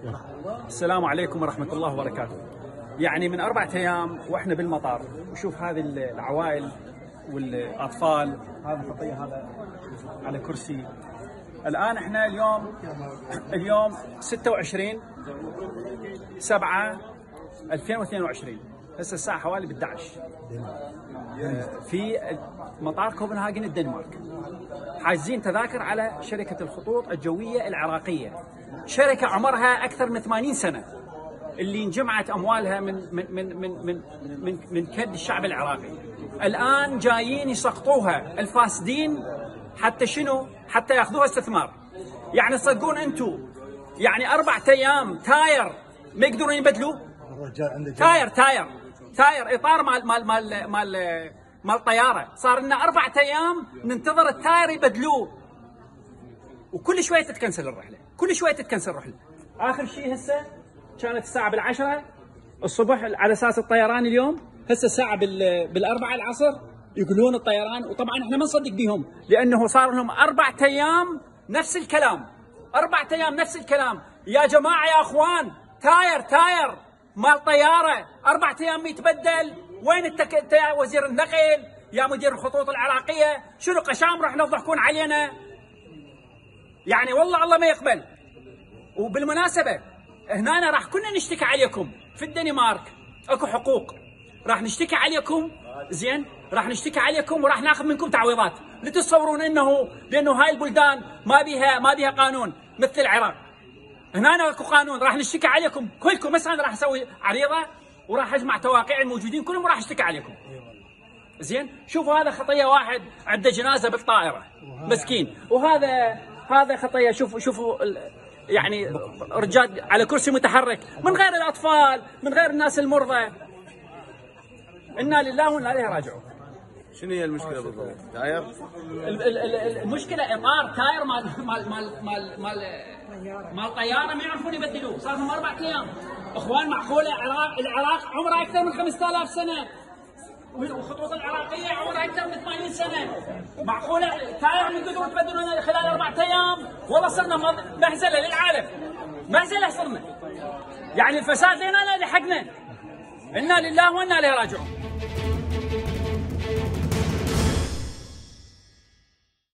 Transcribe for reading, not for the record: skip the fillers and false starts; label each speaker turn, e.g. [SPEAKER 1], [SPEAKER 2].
[SPEAKER 1] السلام عليكم ورحمة الله وبركاته. يعني من 4 أيام وإحنا بالمطار، وشوف هذه العوائل والأطفال، هذا خطية هذا على كرسي. الآن إحنا اليوم 26/7/2022، هسه الساعة حوالي 11 في مطار كوبنهاجن الدنمارك. حاجزين تذاكر على شركة الخطوط الجوية العراقية، شركة عمرها أكثر من 80 سنة، اللي انجمعت أموالها من كد الشعب العراقي. الآن جايين يسقطوها الفاسدين، حتى شنو؟ حتى ياخذوها استثمار. يعني تصدقون أنتم يعني 4 أيام تاير ما يقدرون يبدلوه؟ تاير إطار مال طيارة، صار لنا 4 أيام ننتظر التاير يبدلوه، وكل شوية تتكنسل الرحلة، آخر شيء هسه كانت الساعة 10 الصبح على أساس الطيران اليوم، هسه الساعة 4 العصر يقولون الطيران. وطبعا احنا ما نصدق بهم، لأنه صار لهم 4 أيام نفس الكلام، 4 أيام نفس الكلام. يا جماعة يا أخوان، تاير مال طيارة 4 أيام يتبدل. وين يا وزير النقل، يا مدير الخطوط العراقية؟ شنو قشام راح تضحكون علينا؟ يعني والله الله ما يقبل. وبالمناسبة هنا راح كنا نشتكي عليكم في الدنمارك، اكو حقوق راح نشتكي عليكم، زين، راح نشتكي عليكم وراح ناخذ منكم تعويضات. لا تتصورون لانه هاي البلدان ما بيها قانون مثل العراق. هنا اكو قانون، راح نشتكي عليكم كلكم. بس انا راح اسوي عريضه وراح اجمع توقيع الموجودين كلهم وراح اشتكي عليكم. زين، شوفوا هذا خطيه واحد عنده جنازه بالطائره مسكين، وهذا خطيه. شوفوا يعني رجال على كرسي متحرك، من غير الاطفال، من غير الناس المرضى. انا لله وانا اليه راجعون.
[SPEAKER 2] شنو هي المشكله بالضبط؟ تاير؟
[SPEAKER 1] المشكله اطار تاير مال طياره ما يعرفون يبدلوه، صار لهم 4 ايام. اخوان معقوله العراق عمره اكثر من 5000 سنه، والخطوط العراقيه عمرها اكثر من 80 سنه، معقوله تاير من قدروا تبدلونه خلال 4 ايام؟ والله صرنا مهزله للعالم، مهزله صرنا. يعني الفساد لنا لحقنا. انا لله وانا اليه راجعون.